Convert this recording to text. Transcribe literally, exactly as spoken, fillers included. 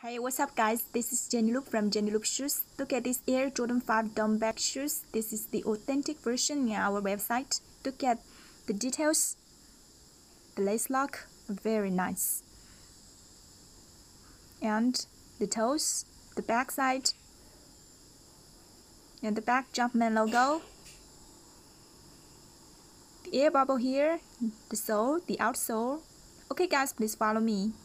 Hey, what's up guys? This is Jennyloop from Jennyloopshoes. Look at this Air Jordan five Doernbecher shoes. This is the authentic version in our website. Look at the details. The lace lock, very nice. And the toes, the back side, and the back Jumpman logo. The air bubble here, the sole, the outsole. Okay guys, please follow me.